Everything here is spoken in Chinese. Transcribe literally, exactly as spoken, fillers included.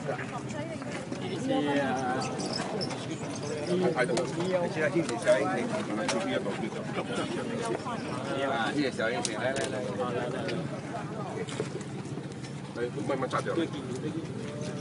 睇到，你知啦，天時小英你慢慢 Q Q 一路叫做。啊，天時小英，嚟嚟嚟嚟嚟嚟，你乜乜扎掉？